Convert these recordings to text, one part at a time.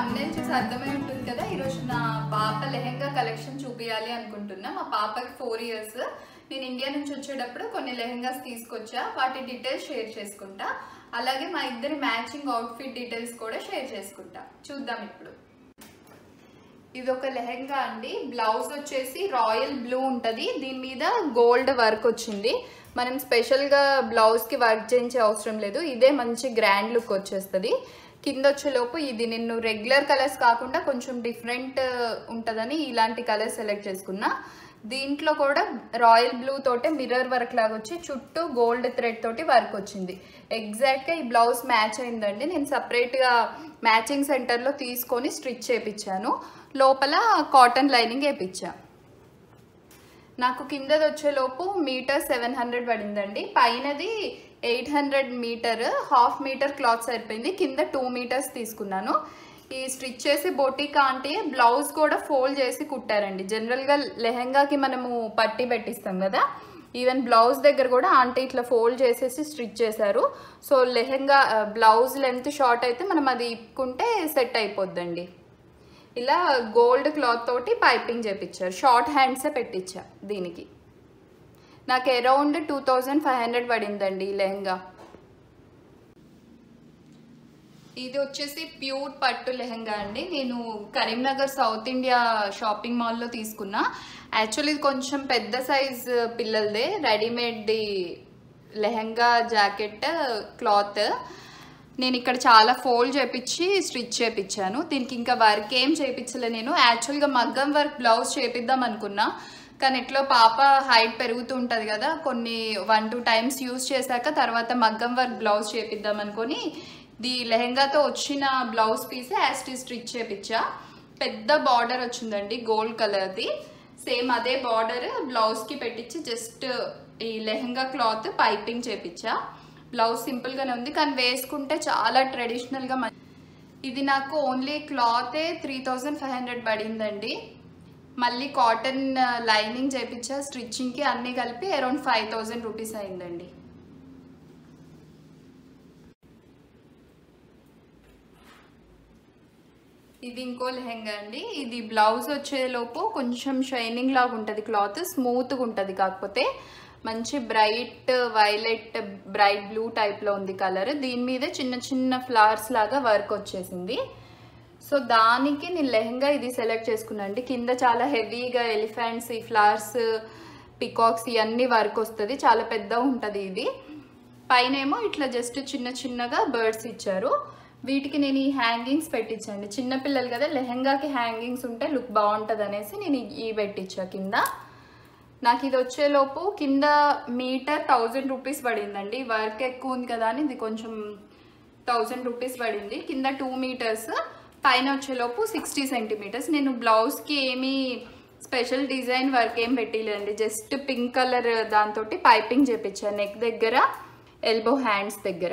thumbnail చూసి అర్థమై ఉంటుంది కదా ఈ రోజు నా పాప లెహంగా కలెక్షన్ చూపియాలి అనుకుంటున్నా మా పాపకి 4 ఇయర్స్ నేను ఇండియా నుంచి వచ్చేటప్పుడు కొన్ని లెహంగాస్ తీసుకొచ్చా వాటి డీటెయిల్స్ షేర్ చేసుకుంటా అలాగే మా ఇద్దరి మ్యాచింగ్ అవుట్ఫిట్ డీటెయిల్స్ కూడా షేర్ చేసుకుంటా చూద్దాం ఇప్పుడు ఇది ఒక లెహంగా అండి బ్లౌజ్ వచ్చేసి రాయల్ బ్లూ ఉంటది దీని మీద గోల్డ్ వర్క్ వచ్చింది మనం స్పెషల్ గా బ్లౌజ్ కి వర్క్ చేయించే అవసరం లేదు ఇదే మంచి గ్రాండ్ లుక్ వచ్చేస్తది కింద వచ్చేలోపు ఇది నేను రెగ్యులర్ కలర్స్ కాకుండా కొంచెం డిఫరెంట్ ఉంటదని ఇలాంటి కలర్ సెలెక్ట్ చేసుకున్నా దీంట్లో కూడా రాయల్ బ్లూ తోటే మిర్రర్ వర్క్ లాగా వచ్చి చుట్టూ గోల్డ్ థ్రెడ్ తోటి వర్క్ వచ్చింది ఎగ్జాక్ట్ గా ఈ బ్లౌజ్ మ్యాచ్ అయిందండి నేను సపరేట్ గా మ్యాచింగ్ సెంటర్ లో తీసుకొని స్టిచ్ చేపించాను లోపల కాటన్ లైనింగ్ వేపించా నాకు కిందది వచ్చేలోపు మీటర్ 700 పడిందండి పైనది 800 మీటర్ హాఫ్ మీటర్ క్లాత్ సరిపోయింది కింద 2 మీటర్స్ తీసుకున్నాను ఈ స్టిచ్ చేసి బొటిక్ ఆంటీ బ్లౌజ్ కూడా ఫోల్డ్ చేసి కుట్టారండి జనరల్గా లెహంగాకి మనము పట్టి పెట్టిస్తాం కదా ఈవెన్ బ్లౌజ్ దగ్గర కూడా ఆంటీ ఇట్లా ఫోల్డ్ చేసేసి స్టిచ్ చేశారు so lehenga blouse length short అయితే మనం అది ఇప్పుకుంటే సెట్ అయిపోద్దండి ఇలా గోల్డ్ క్లాత్ తోటి పైపింగ్ చేపించారు షార్ట్ హ్యాండ్సే పెట్టించా దీనికి నాకు అరౌండ్ 2500 పడిందండి ఈ లెహంగా ఇది వచ్చేసి ప్యూర్ పట్టు లెహంగా అండి నేను కరీంనగర్ సౌత్ ఇండియా షాపింగ్ మాల్లో తీసుకున్నా యాక్చువల్లీ ఇది కొంచెం పెద్ద సైజ్ పిల్లలదే రెడీమేడ్ది లెహంగా జాకెట్ క్లాత్ నేను ఇక్కడ చాలా ఫోల్డ్ చేపించి స్టిచ్ చేపించాను దీనికి ఇంకా వర్క్ ఏం చేయించలే నేను యాక్చువల్గా మగ్గం వర్క్ బ్లౌజ్ చేపిద్దాం అనుకున్నా కానీ ఎట్లో పాప హైట్ పెరుగుతూ ఉంటుంది కదా కొన్ని 1-2 టైమ్స్ యూజ్ చేశాక తర్వాత మగ్గం వర్క్ బ్లౌజ్ చేపిద్దాం అనుకొని ది లెహంగాతో వచ్చిన బ్లౌజ్ పీస్ యాస్టీ స్టిచ్ చేపించా పెద్ద బార్డర్ వచ్చిందండి గోల్డ్ కలర్ది సేమ్ అదే బార్డర్ బ్లౌజ్కి పెట్టించి జస్ట్ ఈ లెహంగా క్లాత్ పైపింగ్ చేపించా బ్లౌజ్ సింపుల్ గానే ఉంది కానీ వేసుకుంటే చాలా ట్రెడిషనల్ గా ఇది నాకు ఓన్లీ క్లాతే 3500 పడిందండి మళ్ళీ కాటన్ లైనింగ్ చేపించా స్టిచ్చింగ్ కి అన్ని కలిపి అరౌండ్ 5000 రూపీస్ అయిందండి ఇది ఇంకో లెహంగా అండి ఇది బ్లౌజ్ వచ్చేలోపు కొంచెం షైనింగ్ లాగా ఉంటుంది క్లాత్ స్మూత్గా ఉంటుంది కాకపోతే మంచి బ్రైట్ వైలెట్ బ్రైట్ బ్లూ టైప్లో ఉంది కలర్ దీని మీద చిన్న చిన్న ఫ్లవర్స్ లాగా వర్క్ వచ్చేసింది సో దానికి నేను లెహంగా ఇది సెలెక్ట్ చేసుకున్నాను కింద చాలా హెవీగా ఎలిఫెంట్స్ ఈ ఫ్లవర్స్ పికాక్స్ ఇవన్నీ వర్క్ వస్తుంది చాలా పెద్దగా ఉంటుంది ఇది పైన ఏమో ఇట్లా జస్ట్ చిన్న చిన్నగా బర్డ్స్ ఇచ్చారు వీటికి నేను ఈ హ్యాంగింగ్స్ పెట్టించండి చిన్నపిల్లలు కదా లెహంగాకి హ్యాంగింగ్స్ ఉంటే లుక్ బాగుంటుంది అనేసి నేను ఈ పెట్టించా కింద నాకు ఇది వచ్చేలోపు కింద మీటర్ 1000 రూపీస్ పడిందండి వర్క్ ఎక్కువ ఉంది కదా అని ఇది కొంచెం 1000 రూపీస్ పడింది కింద 2 మీటర్స్ పైన వచ్చేలోపు 60 సెంటీమీటర్స్ నేను బ్లౌజ్కి ఏమీ స్పెషల్ డిజైన్ వర్క్ ఏం పెట్టలేండి జస్ట్ పింక్ కలర్ దాంతో పైపింగ్ చేపించాను నెక్ దగ్గర ఎల్బో హ్యాండ్స్ దగ్గర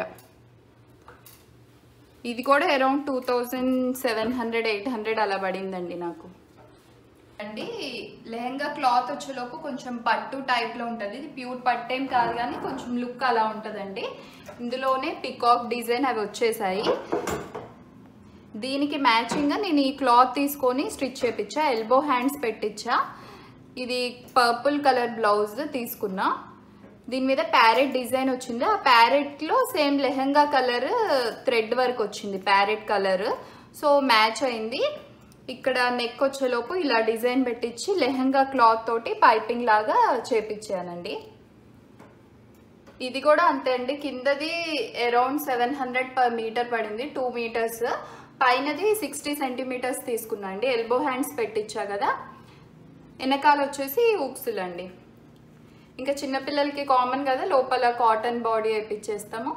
ఇది కూడా అరౌండ్ 2700-800 అలా పడిందండి నాకు అండి లెహంగా క్లాత్ వచ్చేలోపు కొంచెం పట్టు టైప్లో ఉంటుంది ఇది ప్యూర్ పట్టు ఏం కాదు కానీ కొంచెం లుక్ అలా ఉంటుందండి ఇందులోనే పికాక్ డిజైన్ అవి వచ్చేసాయి దీనికి మ్యాచింగ్గా నేను ఈ క్లాత్ తీసుకొని స్టిచ్ చేపించా ఎల్బో హ్యాండ్స్ పెట్టించా ఇది పర్పుల్ కలర్ బ్లౌజ్ తీసుకున్నా దీని మీద ప్యారెట్ డిజైన్ వచ్చింది ఆ ప్యారెట్లో same lehenga colour thread work వచ్చింది ప్యారెట్ కలర్ సో మ్యాచ్ అయింది ఇక్కడ నెక్ వచ్చేలోపు ఇలా డిజైన్ పెట్టించి లెహంగా క్లాత్ తోటి పైపింగ్ లాగా చేపించానండి ఇది కూడా అంతే అండి కిందది అరౌండ్ 700 పర్ మీటర్ పడింది 2 మీటర్స్ పైనది 60 సెంటీమీటర్స్ తీసుకున్నా అండి ఎల్బో హ్యాండ్స్ పెట్టించా కదా వెనకాల వచ్చేసి ఉక్సులు అండి ఇంకా చిన్నపిల్లలకి కామన్ కదా లోపల కాటన్ బాడీ వేయించేస్తాము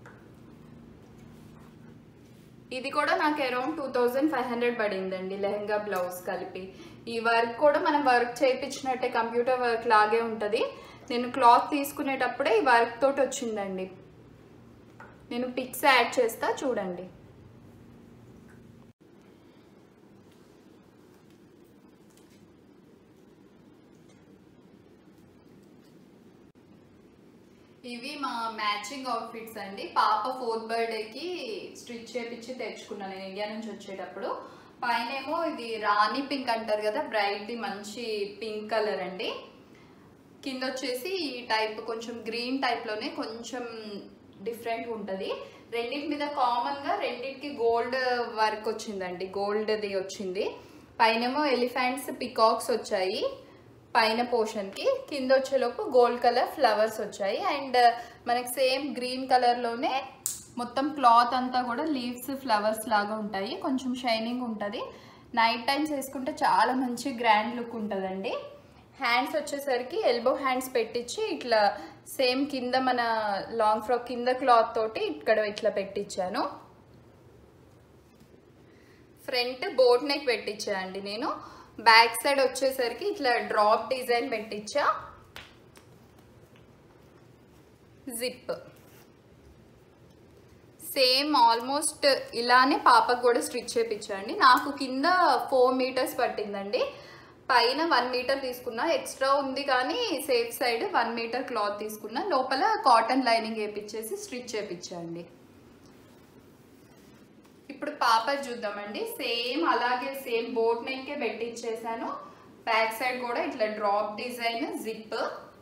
ఇది కూడా నాకు అరౌండ్ 2500 పడిందండి లెహంగా బ్లౌజ్ కలిపి ఈ వర్క్ కూడా మనం వర్క్ చేయించినట్టే కంప్యూటర్ వర్క్ లాగే ఉంటుంది నేను క్లాత్ తీసుకునేటప్పుడే ఈ వర్క్ తోటి వచ్చిందండి నేను పిక్స్ యాడ్ చేస్తా చూడండి ఇవి మా మ్యాచింగ్ అవుట్ఫిట్స్ అండి. పాప 4th బర్త్డేకి స్టిచ్ చేపించి తెచ్చుకున్నాను నేను ఇండియా నుంచి వచ్చేటప్పుడు. పైనేమో ఇది రాణి పింక్ అంటారు కదా, బ్రైట్ది మంచి పింక్ కలర్ అండి. కింద వచ్చేసి ఈ టైప్ కొంచెం గ్రీన్ టైప్లోనే కొంచెం డిఫరెంట్గా ఉంటుంది. రెండింటి మీద కామన్గా రెండింటికి గోల్డ్ వర్క్ వచ్చిందండి, గోల్డ్ది వచ్చింది. పైనేమో ఎలిఫెంట్స్ పికాక్స్ వచ్చాయి పైన పోర్షన్కి, కింద వచ్చేలోపు గోల్డ్ కలర్ ఫ్లవర్స్ వచ్చాయి. అండ్ మనకి సేమ్ గ్రీన్ కలర్లోనే మొత్తం క్లాత్ అంతా కూడా లీవ్స్ ఫ్లవర్స్ లాగా ఉంటాయి, కొంచెం షైనింగ్ ఉంటుంది. నైట్ టైమ్స్ వేసుకుంటే చాలా మంచి గ్రాండ్ లుక్ ఉంటుందండి. హ్యాండ్స్ వచ్చేసరికి ఎల్బో హ్యాండ్స్ పెట్టించి ఇట్లా సేమ్ కింద మన లాంగ్ ఫ్రాక్ కింద క్లాత్ తోటి ఇక్కడ ఇట్లా పెట్టించాను. ఫ్రంట్ బోట్ నెక్ పెట్టించా అండి నేను. బ్యాక్ సైడ్ వచ్చేసరికి ఇట్లా డ్రాప్ డిజైన్ పెట్టించా, జిప్ సేమ్ ఆల్మోస్ట్ ఇలానే పాపకు కూడా స్టిచ్ చేయించండి. నాకు కింద 4 మీటర్స్ పట్టిందండి, పైన 1 మీటర్ తీసుకున్నా. ఎక్స్ట్రా ఉంది కానీ సేఫ్ సైడ్ 1 మీటర్ క్లాత్ తీసుకున్నా. లోపల కాటన్ లైనింగ్ వేపించేసి స్టిచ్ చేయించండి. ఇప్పుడు పాప చూద్దామండి. సేమ్ అలాగే సేమ్ బోట్ నెక్కే పెట్టించేసాను. బ్యాక్ సైడ్ కూడా ఇట్లా drop design, zip,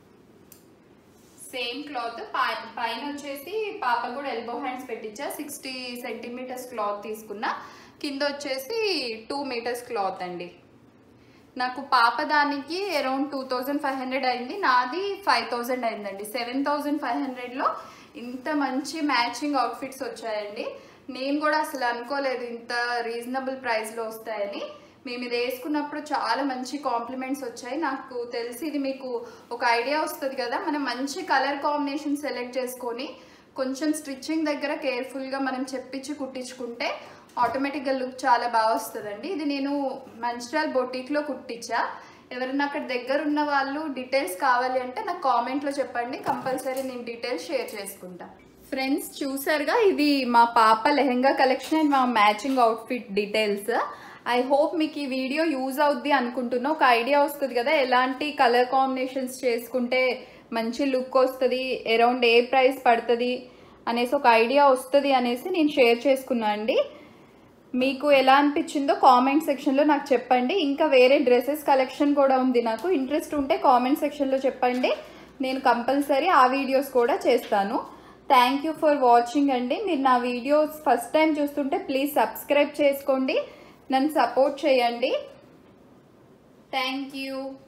same cloth. పైన వచ్చేసి పాప కూడా ఎల్బో హ్యాండ్స్ పెట్టించా. 60 సెంటీమీటర్స్ క్లాత్ తీసుకున్నా. కింద వచ్చేసి 2 మీటర్స్ క్లాత్ అండి. నాకు పాప దానికి అరౌండ్ 2500 అయింది, నాది 5000 అయిందండి. 7500లో ఇంత మంచి మ్యాచింగ్ అవుట్ఫిట్స్ వచ్చాయండి. నేను కూడా అసలు అనుకోలేదు ఇంత రీజనబుల్ ప్రైస్లో వస్తాయని. మేము ఇది వేసుకున్నప్పుడు చాలా మంచి కాంప్లిమెంట్స్ వచ్చాయి. నాకు తెలిసి ఇది మీకు ఒక ఐడియా వస్తుంది కదా, మనం మంచి కలర్ కాంబినేషన్ సెలెక్ట్ చేసుకొని కొంచెం స్టిచ్చింగ్ దగ్గర కేర్ఫుల్గా మనం చెప్పించి కుట్టించుకుంటే ఆటోమేటిక్గా లుక్ చాలా బాగా వస్తుందండి. ఇది నేను మంచిర్యాల బొటిక్లో కుట్టించా. ఎవరైనా అక్కడ దగ్గర ఉన్న వాళ్ళు డీటెయిల్స్ కావాలి అంటే నాకు కామెంట్లో చెప్పండి, కంపల్సరీ నేను డీటెయిల్స్ షేర్ చేసుకుంటా. ఫ్రెండ్స్ చూసారుగా, ఇది మా పాప లెహెంగా కలెక్షన్ అండ్ మా matching outfit details. I hope మీకు ఈ వీడియో యూజ్ అవుద్ది అనుకుంటున్నా. ఒక ఐడియా వస్తుంది కదా ఎలాంటి కలర్ కాంబినేషన్స్ చేసుకుంటే మంచి లుక్ వస్తుంది, అరౌండ్ ఏ ప్రైస్ పడుతుంది అనేసి ఒక ఐడియా వస్తుంది అనేసి నేను షేర్ చేసుకున్నా అండి. మీకు ఎలా అనిపించిందో కామెంట్ సెక్షన్లో నాకు చెప్పండి. ఇంకా వేరే డ్రెస్సెస్ కలెక్షన్ కూడా ఉంది, నాకు ఇంట్రెస్ట్ ఉంటే కామెంట్ సెక్షన్లో చెప్పండి, నేను కంపల్సరీ ఆ వీడియోస్ కూడా చేస్తాను. థ్యాంక్ యూ ఫర్ వాచింగ్ అండి. మీరు నా వీడియోస్ ఫస్ట్ టైం చూస్తుంటే ప్లీజ్ సబ్స్క్రైబ్ చేసుకోండి, నన్ను సపోర్ట్ చేయండి. Thank you.